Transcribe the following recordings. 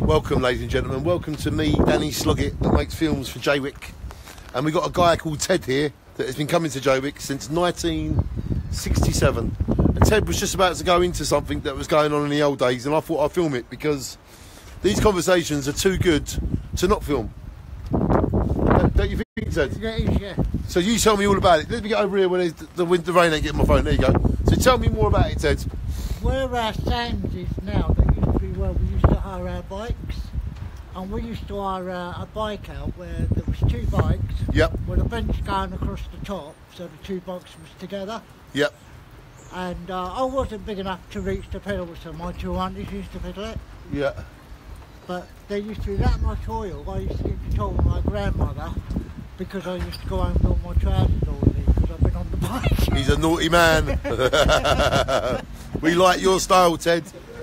Welcome, ladies and gentlemen. Welcome to me, Danny Sloggett, that makes films for Jaywick. And we've got a guy called Ted here that has been coming to Jaywick since 1967. And Ted was just about to go into something that was going on in the old days, and I thought I'd film it because these conversations are too good to not film. Don't you think, Ted? Yeah. So you tell me all about it. Let me get over here when the rain ain't getting my phone. There you go. So tell me more about it, Ted. Where our sands is now, there used to be where we used to hire our bikes. And we used to hire a bike out where there was two bikes. Yep. With a bench going across the top, so the two bikes was together. Yep. And I wasn't big enough to reach the pedal, so my two aunties used to pedal it. Yeah. But there used to be that much oil. I used to get in trouble with my grandmother because I used to go home with all my trousers all in because I've been on the bike. He's a naughty man. We like your style, Ted.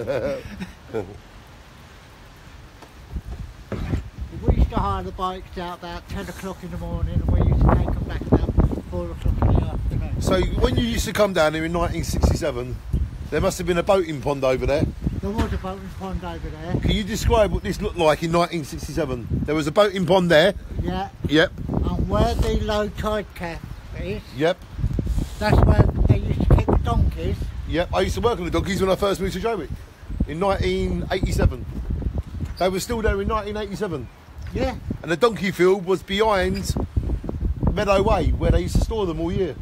We used to hire the bikes out about 10 o'clock in the morning, and we used to take them back about 4 o'clock in the afternoon. So when you used to come down here in 1967, there must have been a boating pond over there. There was a boating pond over there. Can you describe what this looked like in 1967? There was a boating pond there. Yeah. Yep. And where the low tide cap is, Yep. that's where they used to keep the donkeys. Yep. I used to work on the donkeys when I first moved to Jaywick in 1987. They were still there in 1987. Yeah. And the donkey field was behind Meadow Way, where they used to store them all year.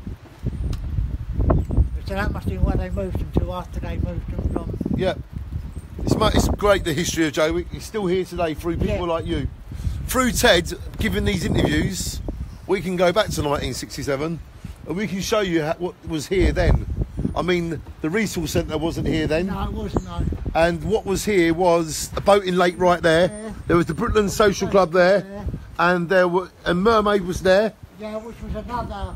So that must be where they moved them to after they moved them from. Yeah. It's great, the history of Jaywick. It's still here today through people like you. Through Ted giving these interviews, we can go back to 1967 and we can show you what was here then. I mean, the resource centre wasn't here then. No, it wasn't, no. And what was here was a boating lake right there. Yeah. There was the Brooklands Social Club there. Yeah. And Mermaid was there. Yeah, which was another...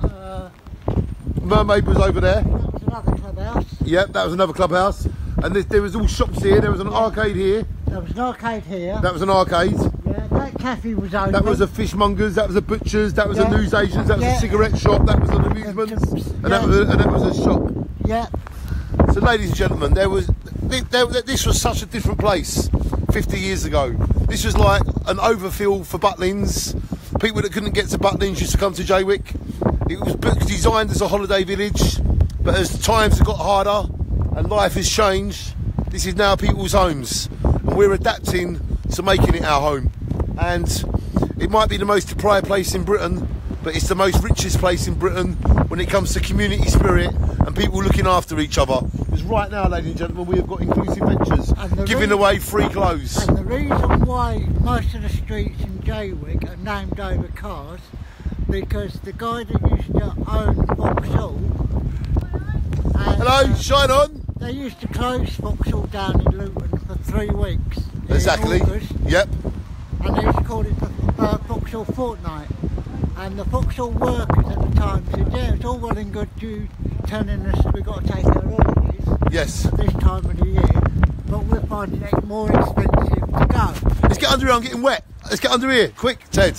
Mermaid was over there. that was another clubhouse. Yep, that was another clubhouse. And there was all shops here. There was an arcade here. There was an arcade here. That was an arcade. Yeah, that cafe was open. That was a fishmonger's. That was a butcher's. That was a newsagent's. That was a cigarette shop. That was an amusements. And that was a shop. Yeah. So, ladies and gentlemen, this was such a different place 50 years ago. This was like an overfill for Butlins. People that couldn't get to Butlins used to come to Jaywick. It was designed as a holiday village, but as times have got harder and life has changed, this is now people's homes, and we're adapting to making it our home. And it might be the most deprived place in Britain, but it's the most richest place in Britain when it comes to community spirit and people looking after each other. Because right now, ladies and gentlemen, we have got Inclusive Ventures giving away free clothes. And the reason why most of the streets in Jaywick are named over cars, because the guy that used to own Vauxhall... Hello, shine on! They used to close Vauxhall down in Luton for 3 weeks. Exactly. In August, Yep. and they used to call it the Vauxhall Fortnight. And the Vauxhall workers at the time said, yeah, it's all well and good you telling us we've got to take our holidays Yes. this time of the year, but we're finding it more expensive to go. Let's get under here, I'm getting wet. Let's get under here, quick, Ted.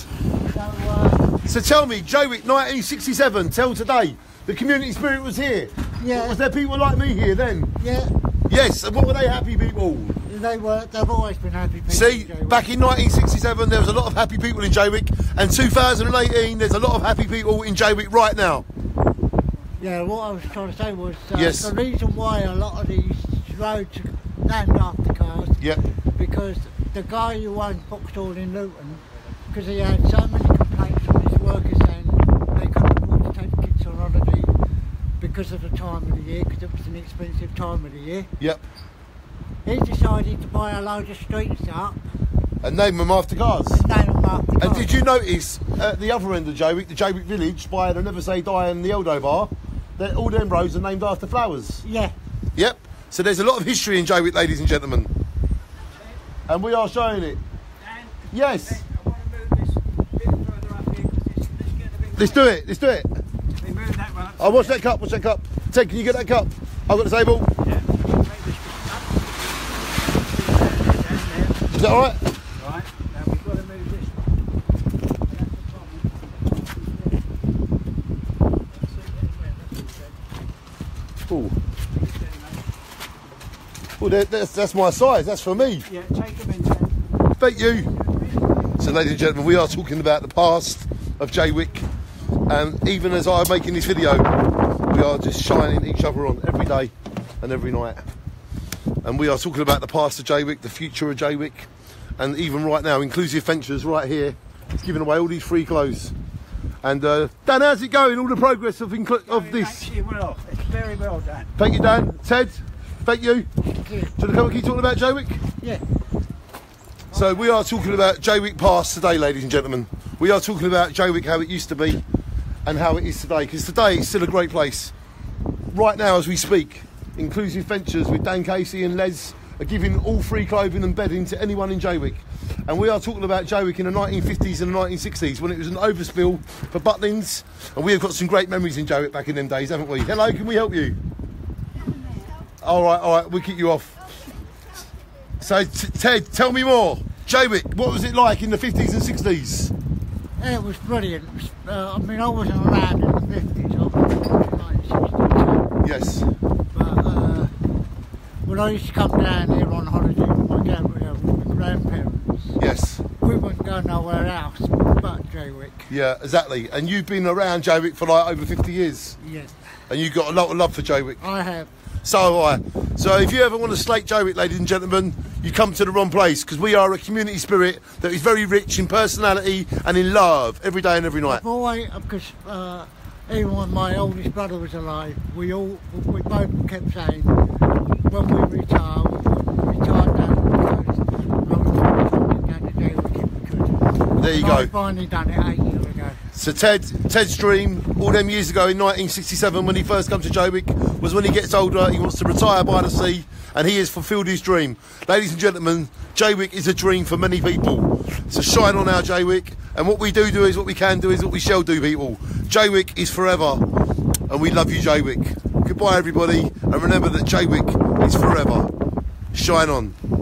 So tell me, Jaywick 1967, tell today, the community spirit was here. Yeah. Was there people like me here then? Yeah. Yes, and what were they happy people? They've always been happy people. See, in Jaywick. back in 1967 there was a lot of happy people in Jaywick, and 2018 there's a lot of happy people in Jaywick right now. Yeah, what I was trying to say was Yes. the reason why a lot of these roads are named after cars, Yep. because the guy who owned Vauxhall in Luton, because he had so many complaints from his workers saying they couldn't afford to take the kids on holiday because of the time of the year, because it was an expensive time of the year. Yep. He decided to buy a load of streets up And name them after cars. and name them after cars. And did you notice at the other end of Jaywick, the Jaywick Village, by the Never Say Die and the Eldo Bar, that all them roads are named after flowers? Yeah. Yep. So there's a lot of history in Jaywick, ladies and gentlemen. And we are showing it. Yes. I want to move this bit further up here because let's get a bit. Let's do it. Let's do it. We move that one up. Oh, watch that cup. Watch that cup. Ted, can you get that cup? I've got the table. Yeah. Make this bit up. Is that all right? Right. Now we've got to move this one. Oh, Well, that's my size. That's for me. Yeah, take them in then. Thank you. So, ladies and gentlemen, we are talking about the past of Jaywick, and even as I'm making this video, we are just shining each other on every day and every night. And we are talking about the past of Jaywick, the future of Jaywick, and even right now, Inclusive Ventures right here is giving away all these free clothes. And Dan, how's it going? All the progress of this? Actually, well, it's very well done. Thank you, Dan. Ted, thank you. Thank you. So, come and keep talking about Jaywick. Yeah. So we are talking about Jaywick past today, ladies and gentlemen. We are talking about Jaywick, how it used to be and how it is today, because today it's still a great place. Right now as we speak, Inclusive Ventures with Dan Casey and Les are giving all free clothing and bedding to anyone in Jaywick. And we are talking about Jaywick in the 1950s and the 1960s when it was an overspill for butlins, and we have got some great memories in Jaywick back in them days, haven't we? Hello, can we help you? All right, we'll kick you off. So, Ted, tell me more. Jaywick, what was it like in the 50s and 60s? Yeah, it was brilliant. I mean, I wasn't around in the 50s, I was in 1962. Yes. But when I used to come down here on holiday with my grandparents, Yes. we wouldn't go nowhere else but Jaywick. Yeah, exactly. And you've been around Jaywick for like over 50 years. Yes, And you've got a lot of love for Jaywick. I have. So have I. So if you ever want to slate Jaywick, ladies and gentlemen, you come to the wrong place, because we are a community spirit that is very rich in personality and in love every day and every night. I've always, because even when my oldest brother was alive, we both kept saying, when we retire down to Jaywick if we could. There you And go. I finally done it 8 years ago. So Ted's dream, all them years ago in 1967 when he first come to Jaywick, was when he gets older, he wants to retire by the sea, and he has fulfilled his dream. Ladies and gentlemen, Jaywick is a dream for many people. So shine on our Jaywick, and what we do is what we can do is what we shall do, people. Jaywick is forever, and we love you, Jaywick. Goodbye, everybody, and remember that Jaywick is forever. Shine on.